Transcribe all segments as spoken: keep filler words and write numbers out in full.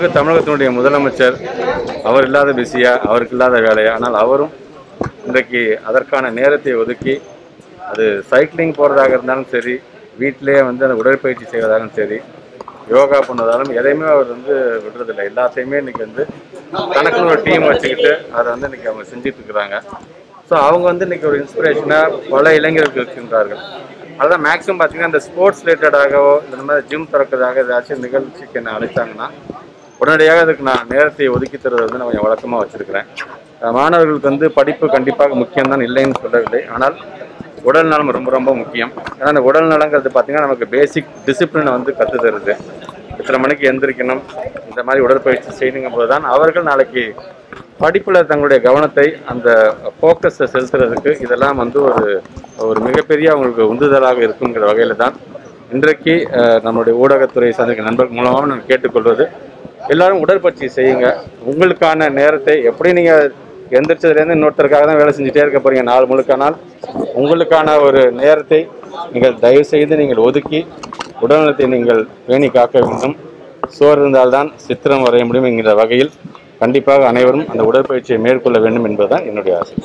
தமிழகத்தினுடைய முதலமைச்சர் அவர் இல்லாத பிஸியா, அவருக்கு இல்லாத வேலையா, ஆனால் அவரும் இன்றைக்கு அதற்கான நேரத்தை ஒதுக்கி அது சைக்கிளிங் போகிறதாக இருந்தாலும் சரி, வீட்டிலே வந்து அந்த உடற்பயிற்சி செய்வதாலும் சரி, யோகா பண்ணதாலும் எதையுமே அவர் வந்து விடுறதில்லை. எல்லாத்தையுமே இன்றைக்கி வந்து தனக்குன்னு ஒரு டீம் வச்சுக்கிட்டு அதை வந்து இன்றைக்கி அவங்க செஞ்சுட்டு இருக்கிறாங்க. ஸோ அவங்க வந்து இன்றைக்கி ஒரு இன்ஸ்பிரேஷனாக பல இளைஞர்கள் இருக்கின்றார்கள். அதுதான் மேக்ஸிமம் பார்த்திங்கன்னா இந்த ஸ்போர்ட்ஸ் ரிலேட்டடாகவோ இந்த மாதிரி ஜிம் திறக்கிறதாக ஏதாச்சும் நிகழ்ச்சிக்கு என்ன அழைத்தாங்கன்னா உடனடியாக அதுக்கு நான் நேரத்தை ஒதுக்கி தருவது வந்து நான் கொஞ்சம் வழக்கமாக வச்சுருக்கிறேன். மாணவர்களுக்கு வந்து படிப்பு கண்டிப்பாக முக்கியம்தான், இல்லைன்னு சொல்லவில்லை. ஆனால் உடல் நலம் ரொம்ப ரொம்ப முக்கியம். ஏன்னா அந்த உடல் நலங்கிறது பார்த்திங்கன்னா நமக்கு பேசிக் டிசிப்ளினை வந்து கற்று தருது. இத்தனை மணிக்கு எந்திரிக்கணும், இந்த மாதிரி உடற்பயிற்சி செய்யணுங்கும் போது தான் அவர்கள் நாளைக்கு படிப்பில் தங்களுடைய கவனத்தை அந்த ஃபோக்கஸை செலுத்துறதுக்கு இதெல்லாம் வந்து ஒரு ஒரு மிகப்பெரிய அவங்களுக்கு உந்துதலாக இருக்குங்கிற வகையில் தான் இன்றைக்கு நம்மளுடைய ஊடகத்துறை சார்ந்த நண்பர்கள் மூலமாக நான் கேட்டுக்கொள்வது, எல்லோரும் உடற்பயிற்சி செய்யுங்க. உங்களுக்கான நேரத்தை எப்படி நீங்கள் எந்திரிச்சதுலேருந்து இன்னொருத்தருக்காக தான் வேலை செஞ்சுட்டே இருக்க போகிறீங்க நாள் முழுக்கானால், உங்களுக்கான ஒரு நேரத்தை நீங்கள் தயவு செய்து நீங்கள் ஒதுக்கி உடல்நலத்தை நீங்கள் பேணி காக்க வேண்டும். சோறு இருந்தால்தான் சித்திரம் வரைய முடியும் என்கிற வகையில் கண்டிப்பாக அனைவரும் அந்த உடற்பயிற்சியை மேற்கொள்ள வேண்டும் என்பதுதான் என்னுடைய ஆசை.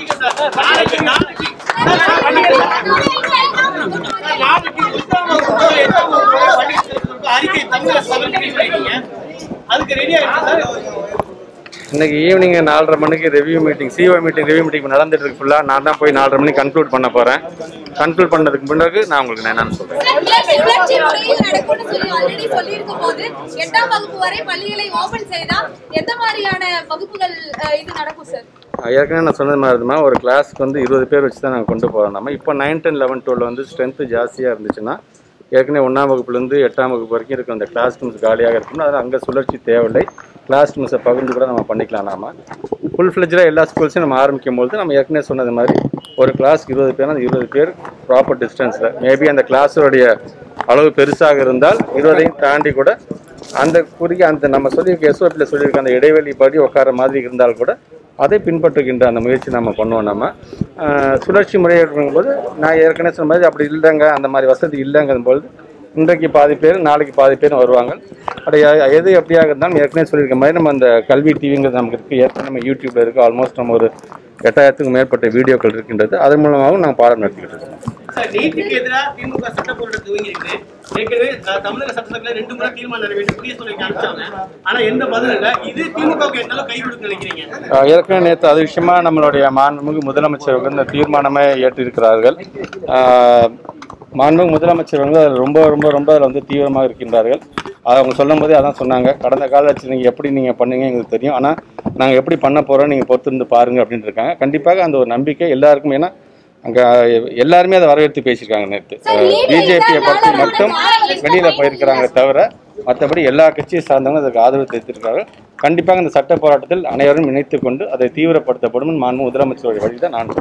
இன்னைக்கு ஈவினிங் நாலரை மணிக்கு review meeting, CO meeting review meeting நடந்துட்டு இருக்கு. ஃபுல்லாக நான் தான் போய் நாலரை மணிக்கு கன்க்ளூட் பண்ண போகிறேன். கன்க்ளூட் பண்ணதுக்கு பிறகு நான் உங்களுக்கு நான் என்னன்னு சொல்கிறேன். ஏற்கனவே நான் சொன்னது மாதிரி இருந்தோம்னா ஒரு கிளாஸ்க்கு வந்து இருபது பேர் வச்சு தான் நாங்கள் கொண்டு போகிறோம். நம்ம இப்போ நைன் டென் லெவன் டுவெல் வந்து ஸ்ட்ரென்த்து ஜாஸ்தியாக இருந்துச்சுன்னா ஏற்கனவே ஒன்றாம் வகுப்புலேருந்து எட்டாம் வகுப்பு வரைக்கும் இருக்கும் அந்த கிளாஸ் ரூம்ஸ் காலியாக இருக்கணும். அதில் அங்கே சுழற்சி தேவையில்லை. கிளாஸ் ரூம்ஸை பகிர்ந்து கூட நம்ம பண்ணிக்கலாம். நாம ஃபுல் ஃப்ளெஜ்டாக எல்லா ஸ்கூல்ஸையும் நம்ம ஆரம்பிக்கும் போது நம்ம ஏற்கனவே சொன்னது மாதிரி ஒரு கிளாஸ்க்கு இருபது பேர், அந்த இருபது பேர் ப்ராப்பர் டிஸ்டன்ஸில், மேபி அந்த கிளாஸோடைய அளவு பெருசாக இருந்தால் இருபதையும் தாண்டி கூட அந்த குறுகிய அந்த நம்ம சொல்லியிருக்க எஸ்ஓபியில் சொல்லியிருக்க அந்த இடைவெளி படி உட்கார மாதிரி இருந்தால் கூட அதை பின்பற்றுகின்ற அந்த முயற்சி நம்ம பண்ணுவோம். நம்ம சுழற்சி முறையை இருக்கும்போது நான் ஏற்கனவே சொன்ன மாதிரி அப்படி இல்லைங்க, அந்த மாதிரி வசதி இல்லைங்கும்போது இன்றைக்கு பாதி பேர் நாளைக்கு பாதி பேர் வருவாங்க. அப்படி எது எப்படியாக இருந்தாலும் ஏற்கனவே சொல்லியிருக்க மாதிரி நம்ம அந்த கல்வி டிவிங்கிறது நமக்கு இருக்குது. ஏற்கனவே நம்ம யூடியூப்பில் இருக்குது. ஆல்மோஸ்ட் நம்ம ஒரு எட்டாயிரத்துக்கும் மேற்பட்ட வீடியோக்கள் இருக்கின்றது. அதன் மூலமாகவும் நாங்கள் பாடம் நடத்திக்கிட்டு இருக்கோம். நீட்டுக்கு எதிராக திமுக சட்ட போராட்டம் துவங்கியிருக்கு. ஏற்கனவே தமிழக சட்டசபையில ரெண்டு முறை தீர்மானம் நிறைவேற்றி புதிய சொல்லிக்கு அனுப்பிச்சாங்க. ஆனா எந்த பதிலும் இல்லை. இது திமுகவுக்கு எந்த அளவுக்கு கை கொடுக்க நினைக்கிறீங்க? ஏற்கனவே நேற்று அது விஷயமா நம்மளுடைய மாண்புமிகு முதலமைச்சர் வந்து இந்த தீர்மானமே ஏற்றிருக்கிறார்கள். மாண்புமிகு முதலமைச்சர் வந்து அதில் ரொம்ப ரொம்ப ரொம்ப அதில் வந்து தீவிரமாக இருக்கின்றார்கள். அவங்க சொல்லும் போதே அதான் சொன்னாங்க, கடந்த காலத்தில் நீங்கள் எப்படி நீங்கள் பண்ணீங்க எங்களுக்கு தெரியும், ஆனால் நாங்கள் எப்படி பண்ண போகிறோம் நீங்கள் பொறுத்திருந்து பாருங்கள் அப்படின்ட்டு இருக்காங்க. கண்டிப்பாக அந்த ஒரு நம்பிக்கை எல்லாருக்கும், ஏன்னா அங்கே எல்லாருமே அதை வரவேற்று பேசியிருக்காங்க. நேற்று பிஜேபியை பற்றி மட்டும் வெளியில் போயிருக்கிறாங்க தவிர மற்றபடி எல்லா கட்சியை சார்ந்தவங்க அதுக்கு ஆதரவு தெரிவித்திருக்கிறார்கள். கண்டிப்பாக இந்த சட்ட போராட்டத்தில் அனைவரும் இணைத்துக் கொண்டு அதை தீவிரப்படுத்தப்படும் மாண்பு முதலமைச்சருடைய வழி தான் நான்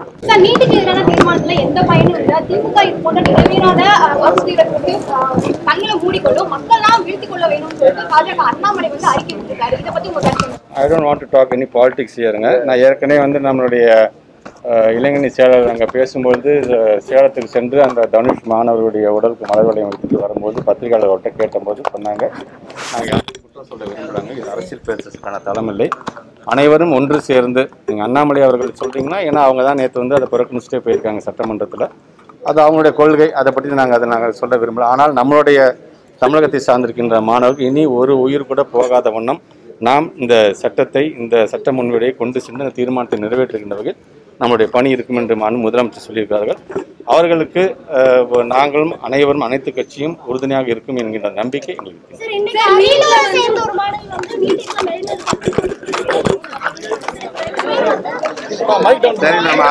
I don't want to talk any politics ஹியருங்க. நான் ஏற்கனவே வந்து நம்மளுடைய இளைஞரணி செயலர் அங்கே பேசும்பொழுது சேலத்துக்கு சென்று அந்த தனுஷ் மாணவர்களுடைய உடலுக்கு மலர் வளையம் வைத்துட்டு வரும்போது பத்திரிகையாளர்கிட்ட கேட்டபோது சொன்னாங்க, நாங்கள் யாரும் குற்றம் சொல்ல விரும்புகிறாங்க, இது அரசியல் பேசுறதுக்கான தளமில்லை, அனைவரும் ஒன்று சேர்ந்து நீங்கள் அண்ணாமலை அவர்கள் சொல்கிறீங்கன்னா, ஏன்னா அவங்க தான் நேற்று வந்து அதை புறக்கணிச்சுட்டே போயிருக்காங்க சட்டமன்றத்தில், அது அவங்களுடைய கொள்கை, அதை பற்றி நாங்கள் அதை நாங்கள் சொல்ல விரும்பல. ஆனால் நம்மளுடைய தமிழகத்தை சார்ந்திருக்கின்ற மாணவர்கள் இனி ஒரு உயிர் கூட போகாத வண்ணம் நாம் இந்த சட்டத்தை இந்த சட்ட முன்வடியை கொண்டு சென்று அந்த தீர்மானத்தை நிறைவேற்றுகின்ற வகையில் நம்முடைய பணி இருக்கும் என்று மாண்பு முதலமைச்சர் சொல்லியிருக்கிறார்கள். அவர்களுக்கு நாங்களும் அனைவரும் அனைத்து கட்சியும் உறுதுணையாக இருக்கும் என்கின்ற நம்பிக்கை எங்களுக்கு. சரி, நம்ம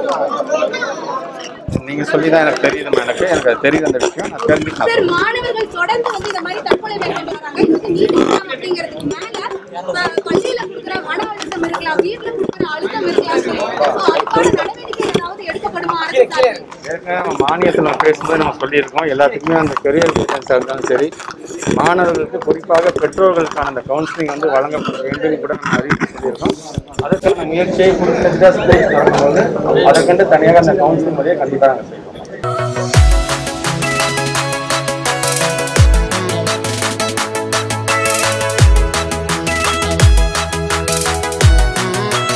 நீங்க சொல்லிதான் எனக்கு தெரியுது. எனக்கு எனக்கு தெரியுது அந்த விஷயம். நான் தெரிஞ்சுக்கிறேன். மாணவர்கள் தொடர்ந்து வந்து இந்த மாதிரி தற்கொலை மேற்கொண்டு வராங்க. அப்படிங்கிறதுக்கு மேல பள்ளியில கொடுக்குற மன அழுத்தம் இருக்கலாம், வீட்டுல கொடுக்குற அழுத்தம் இருக்கலாம், மானியத்தில் நம்ம பேசும்போது நம்ம சொல்லியிருக்கோம். எல்லாத்துக்குமே அந்த கெரியர் கைடன்ஸாக இருந்தாலும் சரி, மாணவர்களுக்கு குறிப்பாக பெற்றோர்களுக்கான அந்த கவுன்சிலிங் வந்து வழங்கப்பட வேண்டும் கூட நம்ம அறிவித்து சொல்லியிருக்கோம். அதற்கான முயற்சியை குறிப்பிட்ட ஸ்டேஜ் நடக்கும்போது அதை கண்டு தனியாக அந்த கவுன்சிலிங் முறையை கண்டிப்பாக நாங்கள் செய்வோம்.